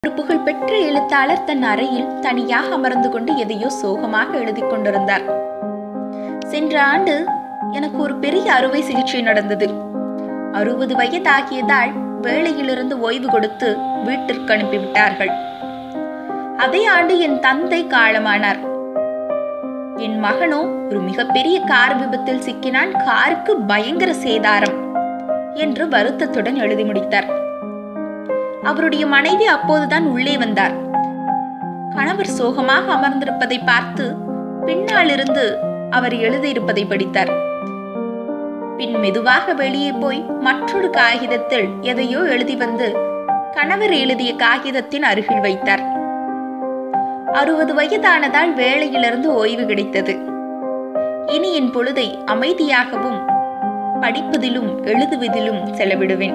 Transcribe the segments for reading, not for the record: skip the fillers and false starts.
ஒரு புகழ்பெற்ற எழுத்தாளர் தன் அறையில் தனியாக அமர்ந்து கொண்டு எதையோ சோகமாக எழுதி கொண்டிருந்தார். சென்ற ஆண்டு எனக்கு ஒரு பெரிய அறுவை சிகிச்சை நடந்தது. 60 வயதாகியதால் வேலையிலிருந்து ஓய்வு கொடுத்து வீட்டிற்கு அனுப்பிவிட்டார்கள். அதே ஆண்டு என் தந்தை காலமானார். என் மகனோ ஒரு மிகப்பெரிய கார் விபத்தில் சிக்கினான். காருக்கு பயங்கர சேதாரம் என்று வருத்தத்துடன் எழுதி முடித்தார். அவருடைய மனைவி அப்போதுதான் உள்ளே வந்தார். கணவர் சோகமாக அமர்ந்திருப்பதை பார்த்து பின்னாலிருந்து அவர் எழுதியிருப்பதை படித்தார். பின் மெதுவாக வெளியே போய் மற்றொரு காகிதத்தில் எதையோ எழுதி வந்து கணவர் எழுதிய காகிதத்தின் அருகில் வைத்தார். 60 வயதானதால் வேலையிலிருந்து ஓய்வு கிடைத்தது. இனி என் பொழுதை அமைதியாகவும் படிப்பதிலும் எழுதுவதிலும் செலவிடுவேன்.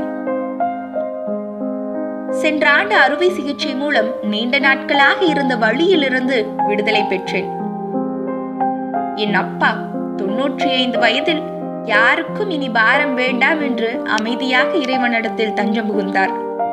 சென்ற ஆண்டு அறுவை சிகிச்சை மூலம் நீண்ட நாட்களாக இருந்த வலியிலிருந்து விடுதலை பெற்றேன். என் அப்பா 95 வயதில் யாருக்கும் இனி பாரம் வேண்டாம் என்று அமைதியாக இறைவனிடத்தில் தஞ்சம் புகுந்தார்.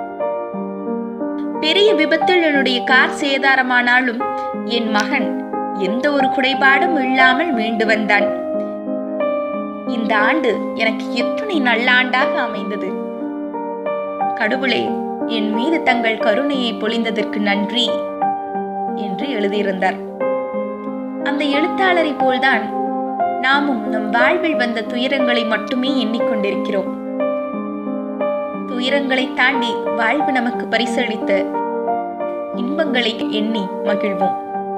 பெரிய விபத்தில் என்னுடைய கார் சேதாரமானாலும் என் மகன் எந்த ஒரு குறைபாடும் இல்லாமல் மீண்டு வந்தான். இந்த ஆண்டு எனக்கு எத்தனை நல்ல ஆண்டாக அமைந்தது. கடவுளே, என் மீது தங்கள் கருணையை பொழிந்ததற்கு நன்றி என்று எழுதியிருந்தார். அந்த எழுத்தாளரை போல்தான் நாமும் நம் வாழ்வில் வந்த துயரங்களை மட்டுமே எண்ணிக்கொண்டிருக்கிறோம். துயரங்களை தாண்டி வாழ்வு நமக்கு பரிசளித்த இன்பங்களை எண்ணி மகிழ்வோம்.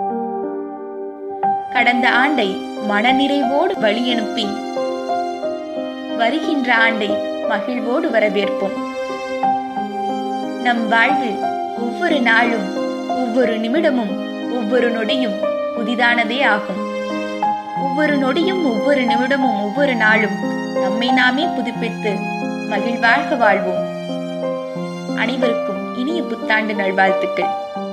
கடந்த ஆண்டை மனநிறைவோடு வழியனுப்பி வருகின்ற ஆண்டை மகிழ்வோடு வரவேற்போம். நம் வாழ்வில் ஒவ்வொரு நாளும், ஒவ்வொரு நிமிடமும், ஒவ்வொரு நொடியும் புதிதானதே ஆகும். ஒவ்வொரு நொடியும், ஒவ்வொரு நிமிடமும், ஒவ்வொரு நாளும் நம்மை நாமே புதுப்பித்து மகிழ்வாக வாழ்வோம். அனைவருக்கும் இனிய புத்தாண்டு நல்வாழ்த்துக்கள்.